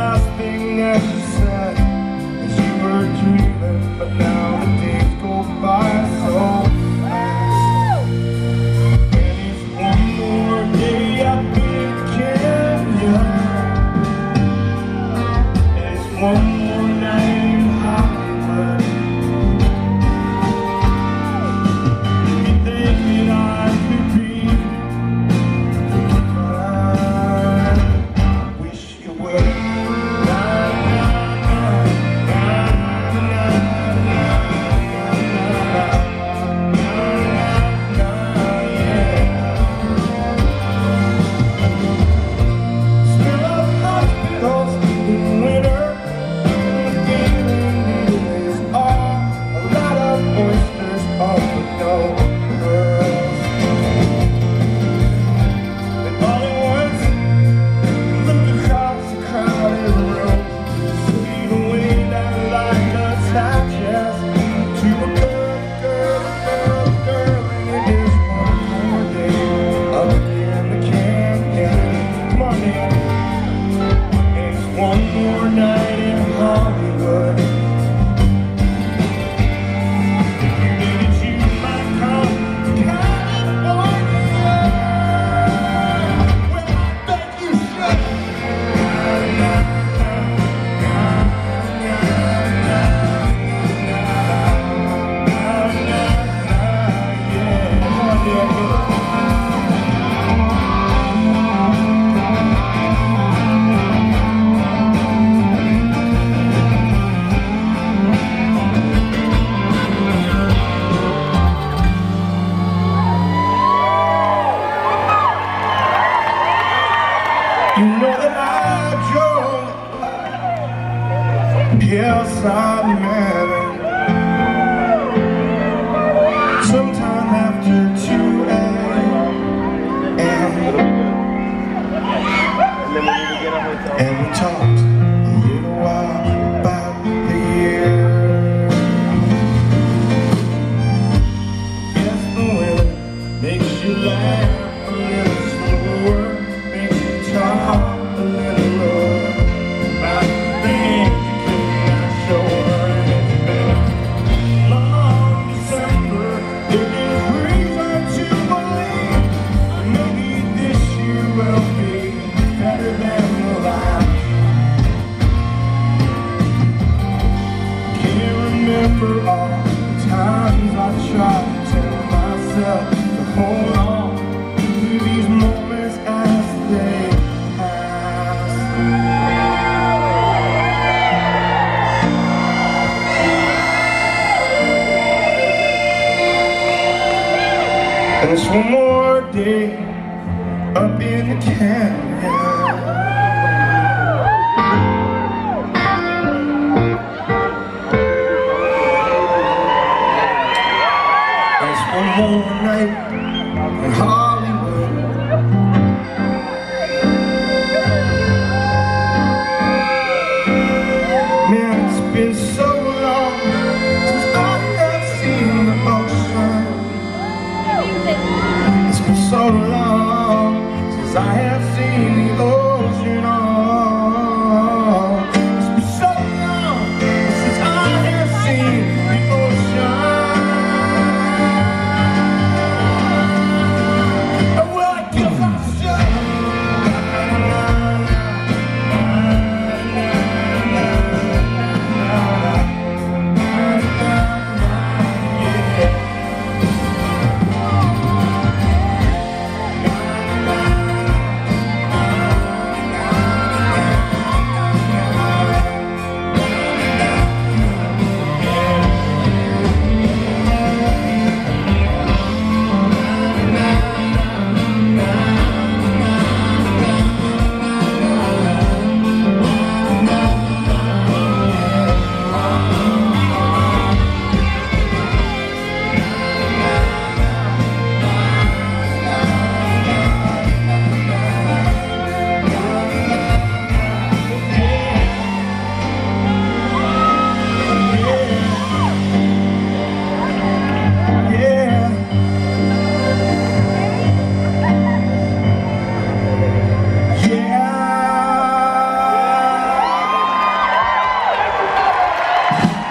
last thing that you said is you were dreaming, but now the days go by so fast. And it's one more day up in Kenya. It's one more night in Hollywood. You think that I could be, but I wish you would. You know that I drove, yes I met sometime after 2 a.m. And we talked a little while about the year. Yes, the weather makes you laugh a little slower, makes you talk a little lower about the things you could not show her. And it's been a long December. There is reason to believe maybe this year will be better than the last. Can't remember all the times I tried to tell myself to hold on to these moments as they pass. And it's one more day up in the canyon.